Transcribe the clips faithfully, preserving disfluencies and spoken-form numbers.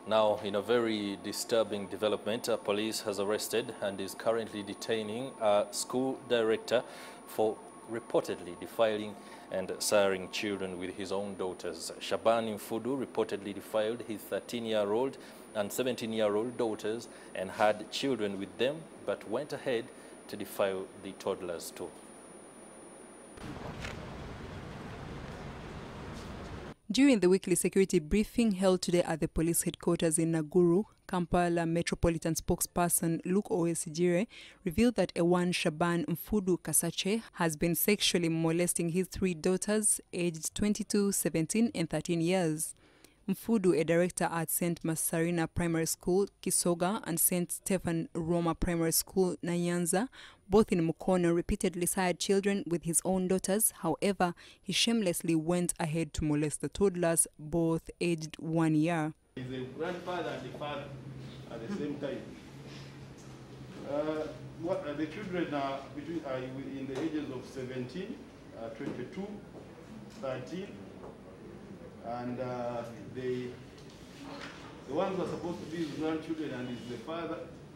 Now, in a very disturbing development, uh, police has arrested and is currently detaining a school director for reportedly defiling and siring children with his own daughters. Shaban Mfudu reportedly defiled his thirteen-year-old and seventeen-year-old daughters and had children with them, but went ahead to defile the toddlers too. During the weekly security briefing held today at the police headquarters in Naguru, Kampala Metropolitan spokesperson Luke Owesigire revealed that Ewan Shaban Mfudu Kasache has been sexually molesting his three daughters, aged twenty-two, seventeen and thirteen years. Mfudu, a director at Saint Masarina Primary School, Kisoga, and Saint Stephen Roma Primary School, Nyanza, both in Mukono, repeatedly sired children with his own daughters. However, he shamelessly went ahead to molest the toddlers, both aged one year. He's a grandfather and a father at the same time. Uh, what, uh, the children are between are in the ages of seventeen, uh, twenty-two, thirteen, and uh, they, the ones who are supposed to be his grandchildren and is the father,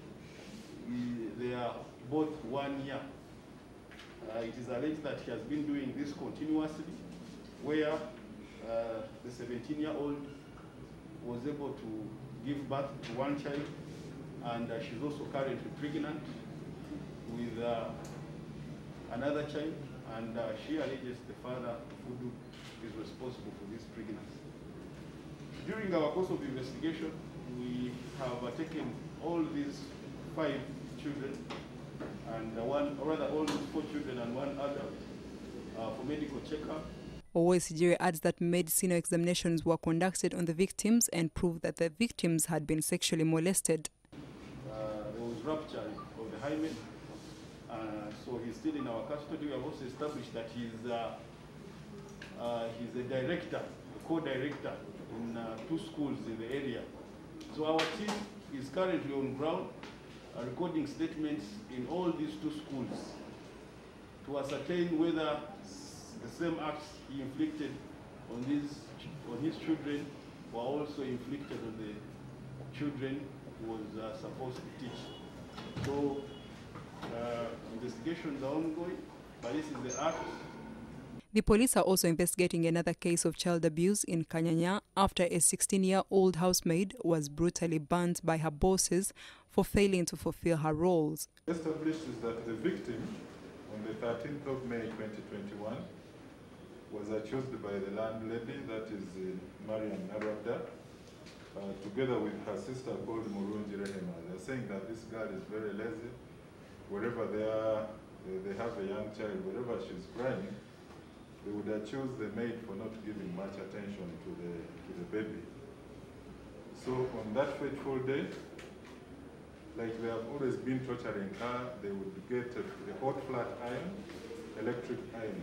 he, they are both one year. Uh, it is alleged that he has been doing this continuously, where uh, the seventeen-year-old was able to give birth to one child, and uh, she's also currently pregnant with uh, another child, and uh, she alleges the father, Mfudu, is responsible for this pregnancy. During our course of investigation, we have uh, taken all these five children, and uh, one, or rather all these four children and one adult uh, for medical checkup. Owesigire adds that medicinal examinations were conducted on the victims and proved that the victims had been sexually molested. Uh, there was rupture of the hymen, uh, so he's still in our custody. We have also established that he's, uh, uh, he's a director, a co-director in uh, two schools in the area. So our team is currently on ground, uh, recording statements in all these two schools to ascertain whether the same acts he inflicted on these on his children were also inflicted on the children he was uh, supposed to teach. So uh, investigations are ongoing, but this is the act. The police are also investigating another case of child abuse in Kanyanya after a sixteen-year-old housemaid was brutally burnt by her bosses for failing to fulfill her roles. Established is that the victim, on the thirteenth of May twenty twenty-one, was accused by the landlady, that is uh, Mariam Narada, uh, together with her sister called Murunji Rehema. They're saying that this girl is very lazy. Wherever they are, they, they have a young child, wherever she's crying, they would accuse the maid for not giving much attention to the, to the baby. So on that fateful day, like they have always been torturing her, they would get a, a hot flat iron, electric iron.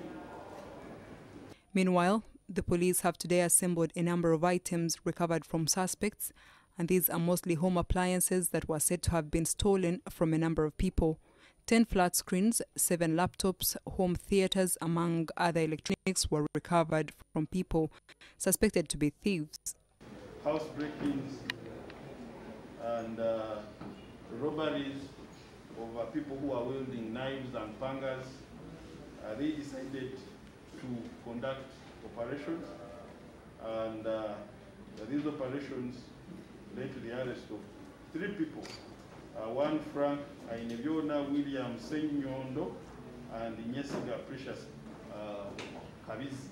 Meanwhile, the police have today assembled a number of items recovered from suspects, and these are mostly home appliances that were said to have been stolen from a number of people. Ten flat screens, seven laptops, home theaters, among other electronics, were recovered from people suspected to be thieves. House break-ins and uh, robberies of uh, people who are wielding knives and pangas. Uh, they decided to conduct operations, and uh, these operations led to the arrest of three people. Uh, one Frank Aineviona William Senyondo and Nyesiga Precious uh, Kabizi.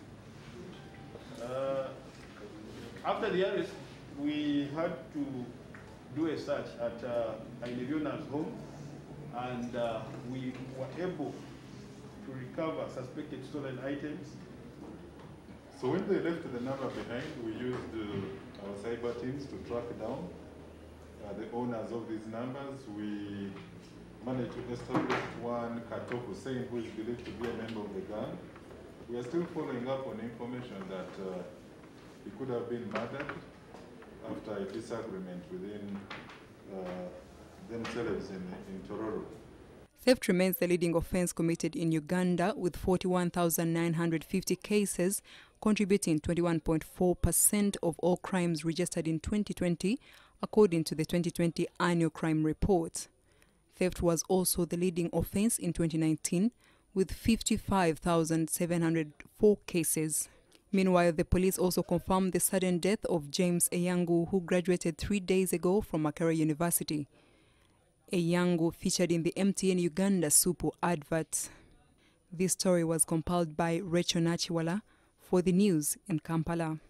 Uh, after the arrest, we had to do a search at uh, Aineviona's home, and uh, we were able to recover suspected stolen items. So when they left the number behind, we used uh, our cyber teams to track down uh, the owners of these numbers. We managed to establish one Kato Hussein, who is believed to be a member of the gang. We are still following up on information that uh, he could have been murdered after a disagreement within uh, themselves in, in Tororo. Theft remains the leading offense committed in Uganda, with forty-one thousand nine hundred fifty cases, contributing twenty-one point four percent of all crimes registered in twenty twenty, according to the twenty twenty Annual Crime Report. Theft was also the leading offense in twenty nineteen, with fifty-five thousand seven hundred four cases. Meanwhile, the police also confirmed the sudden death of James Eyangu, who graduated three days ago from Makerere University. Eyangu featured in the M T N Uganda Supu advert. This story was compiled by Rachel Nachiwala for the news in Kampala.